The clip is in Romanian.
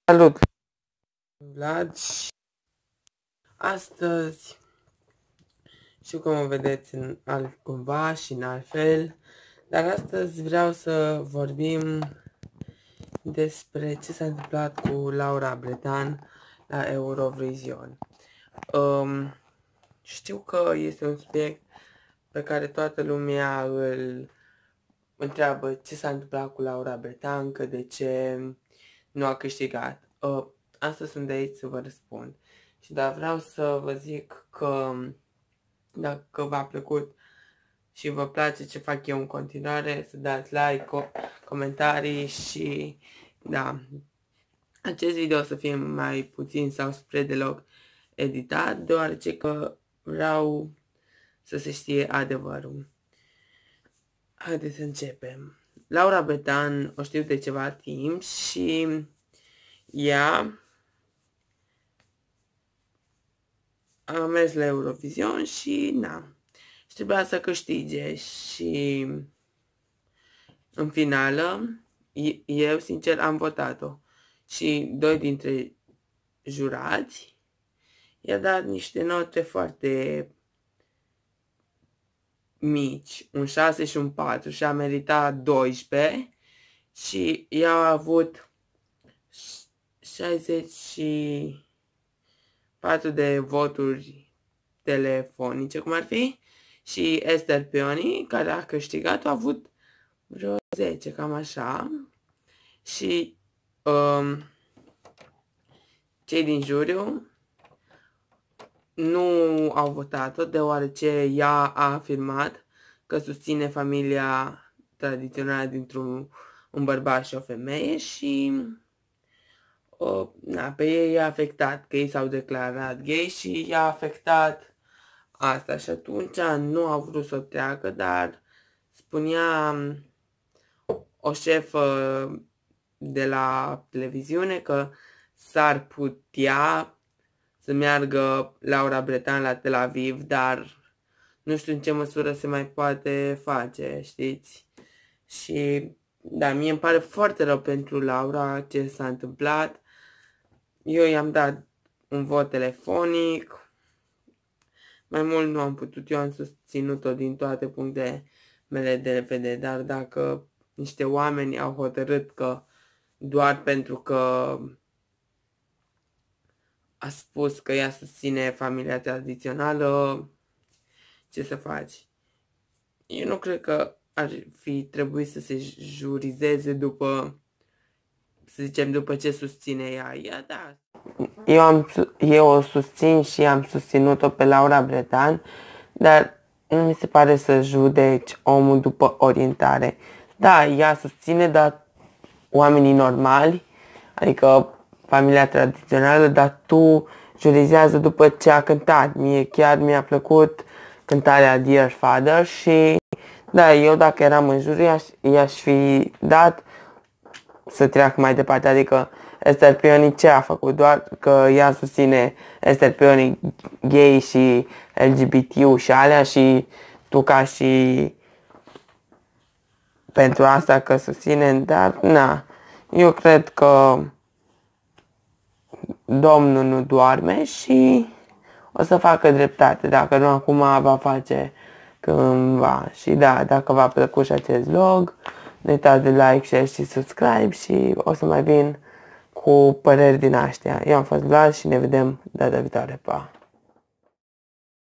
Salut, Vlad, și astăzi știu că mă vedeți în altcumva și în altfel, dar astăzi vreau să vorbim despre ce s-a întâmplat cu Laura Bretan la Eurovision. Știu că este un subiect pe care toată lumea îl întreabă ce s-a întâmplat cu Laura Bretan, că de ce nu a câștigat. Astăzi sunt de aici să vă răspund. Și dar vreau să vă zic că dacă v-a plăcut și vă place ce fac eu în continuare, să dați like, comentarii și da, acest video să fie mai puțin sau spre deloc editat, deoarece că vreau să se știe adevărul. Haideți să începem. Laura Bretan o știu de ceva timp și ea a mers la Eurovision și și trebuia să câștige și în finală eu sincer am votat-o și doi dintre jurați i-a dat niște note foarte mici, un 6 și un 4 și a meritat 12 și ea a avut 64 de voturi telefonice, cum ar fi, și Esther Peoni, care a câștigat, a avut vreo 10, cam așa, și cei din juriu nu au votat-o, deoarece ea a afirmat că susține familia tradițională dintr-un bărbat și o femeie și pe ei i-a afectat, că ei s-au declarat gay și i-a afectat asta și atunci nu au vrut să o treacă, dar spunea o șefă de la televiziune că s-ar putea să meargă Laura Bretan la Tel Aviv, dar nu știu în ce măsură se mai poate face, știți? Și da, mie îmi pare foarte rău pentru Laura ce s-a întâmplat. Eu i-am dat un vot telefonic, mai mult nu am putut, eu am susținut-o din toate punctele mele de vedere, dar dacă niște oameni au hotărât că doar pentru că a spus că ea susține familia tradițională, ce să faci? Eu nu cred că ar fi trebuit să se jurizeze după, să zicem, după ce susține ea. Da. Eu o susțin și am susținut-o pe Laura Bretan, dar nu mi se pare să judeci omul după orientare. Da, ea susține, dar oamenii normali, adică familia tradițională, dar tu jurizează după ce a cântat. Mie chiar mi-a plăcut cântarea Dear Father și da, eu dacă eram în juriu i-aș fi dat să treacă mai departe, adică Esther Peoni ce a făcut? Doar că ea susține Esther Peoni gay și LGBTQ și alea și tu ca și pentru asta că susține, dar eu cred că Domnul nu doarme și o să facă dreptate, dacă nu acum va face cândva. Și da, dacă v-a plăcut și acest vlog, nu uitați de like, share și subscribe și o să mai vin cu păreri din astea. Eu am fost Vlad și ne vedem data viitoare, pa!